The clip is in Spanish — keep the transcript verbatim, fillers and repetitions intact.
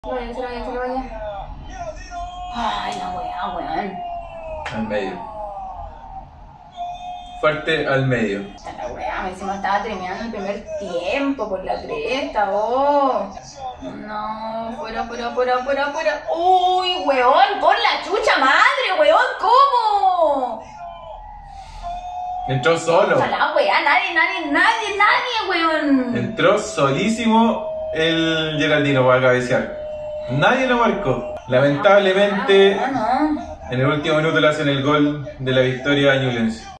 Se vaya, se vaya, se vaya. Ay, la weá, weón. Al medio. Fuerte al medio. Está la weá, encima estaba terminando el primer tiempo por la cresta, oh. No, fuera, fuera, fuera, fuera, fuera. Uy, weón, por la chucha madre, weón, ¿cómo? Entró solo. Ojalá, weá, nadie, nadie, nadie, nadie, weón. Entró solísimo el Geraldino para cabecear. Nadie lo marcó. Lamentablemente, No, no, no. en el último minuto le hacen el gol de la victoria a Ñublense.